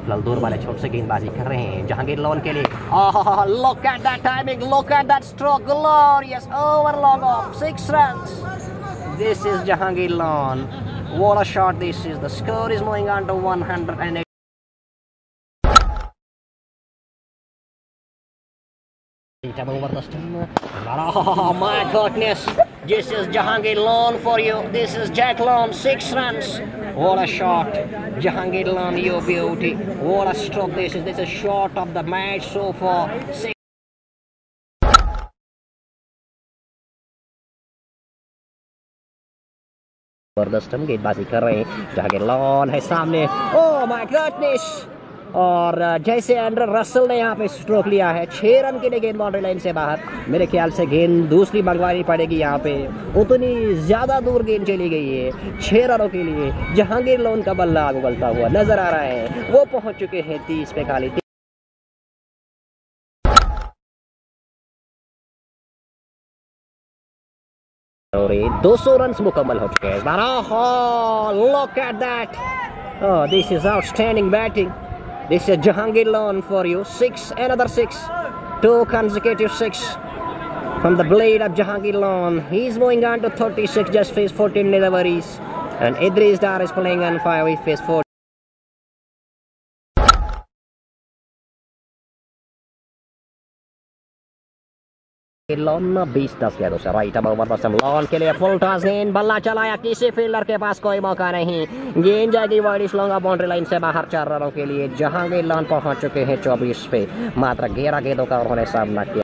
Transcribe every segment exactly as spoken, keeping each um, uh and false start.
फिलहाल दूर वाले छोटे से गेंदबाजी कर रहे हैं जहांगीर लोन के लिए। Oh look at that timing, look at that stroke, glorious over long off six runs. This is Jahangir Lone, what a shot this is. The score is moving on to one hundred eight. Over the stump. Oh my goodness, this is Jahangir Lone for you. This is Jack Lone, six runs. What a shot, Jahangir Lone, you beauty. What a stroke this is. This is shot of the match so far. Six. Over the stump, गेंदबाजी कर रहे हैं Jahangir loan है सामने। Oh my goodness. और जैसे Andre Russell ने यहाँ पे स्ट्रोक लिया है, छह रन के लिए गेंद बाउंड्री लाइन से बाहर। मेरे ख्याल से गेंद दूसरी मंगवानी पड़ेगी यहाँ पे, उतनी ज्यादा दूर गेंद चली गई है छह रनों के लिए। जहांगीर लोन का बल्ला आगे उगलता हुआ नजर आ रहा है, वो पहुंच चुके हैं तीस पे खाली। और ये दो सौ रन मुकम्मल हो चुके हैं इस बार। Look at that, oh this is outstanding batting. This is Jahangir Lone for you. Six, another six. Two consecutive six from the blade of Jahangir Lone. He's moving on to thirty-six, just faced fourteen deliveries. And Idris Dar is playing on five, he faced four. लॉन बीस दस गया दूसरा right अब over पर lawn के लिए full toss गेंद, बल्ला चलाया, किसी फील्डर के पास कोई मौका नहीं। गेंद जाएगी वाइड स्लॉन्ग बाउंड्री लाइन से बाहर चार रनों के लिए। जहांगीर लोन पहुंच चुके हैं चौबीस पे, मात्र ग्यारह गेंदों का उन्होंने सामना किया।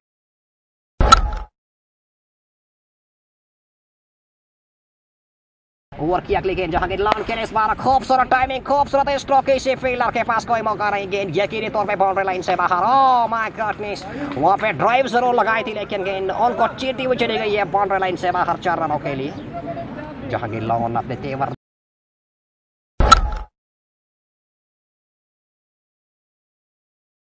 ओवर की अगली गेंद जहांगीर लोन के लिए इस बार खूबसूरत टाइमिंग, खूबसूरत स्ट्रोक, किसी फील्डर के पास कोई मौका नहीं। गेंद यकीनी तौर पे बाउंड्री लाइन से बाहर। ओह माय गॉडनेस, वहां पे ड्राइव जरूर लगाई थी लेकिन गेंद उनको चीरती हुई चली गई है बाउंड्री लाइन से बाहर चार रनों के लिए। जहांगीर लोन अपने तेवर